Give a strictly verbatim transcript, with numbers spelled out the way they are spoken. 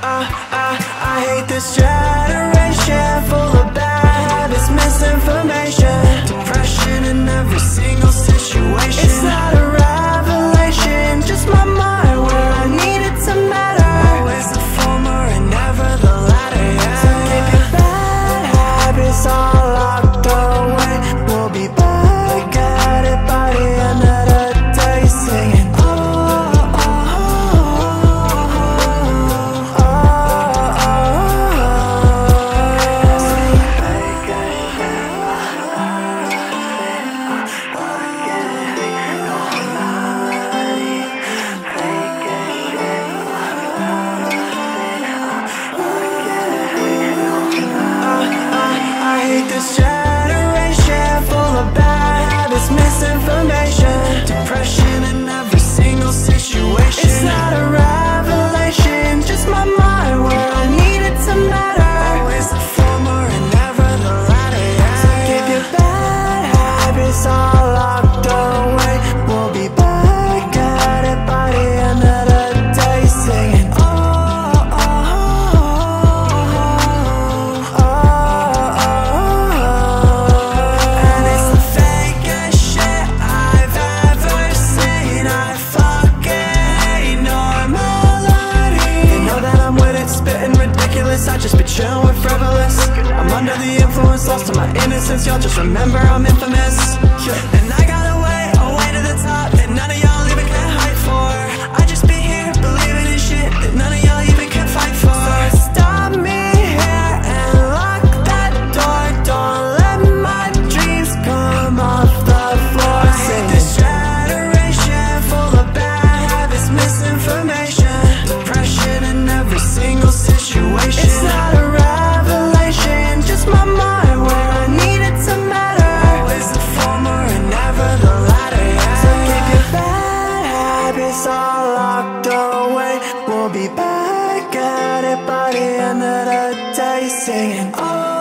I, I, I hate this generation full of bad habits, misinformation, depression in every single situation. It's not a revelation, just my mind where I need it to matter. Always the former and never the latter, yeah. So keep your bad habits all locked away. We'll be back at it by the end of the day, singing oh, oh, oh, oh, oh, I hate this generation full of bad habits, misinformation, depression in every single situation. It's not a revelation, just my mind where I need it to matter. Always the former and never the latter, yeah. So keep your bad habits all locked away. We'll be back at it by the end of the day, singing oh, oh, oh, oh, oh, oh. And it's the fakest shit I've ever seen. I fucking hate normality. You know that I'm with it, spitting ridiculous. I just be chillin' with frivolous. I'm under the influence, lost to my innocence. Y'all just remember I'm infamous, yeah. And I got away, away to the top that none of y'all even can hype for. I just be here believing in shit that none of y'all even can fight for. So stop me here and lock that door. Don't let my dreams come off the floor. I hate this generation full of bad habits, misinformation, depression in every single situation. It's not a revelation, just my mind where I need it to matter. Always the former and never the latter, yeah. So keep your bad habits all locked away. We'll be back at it by the end of the day, singing oh,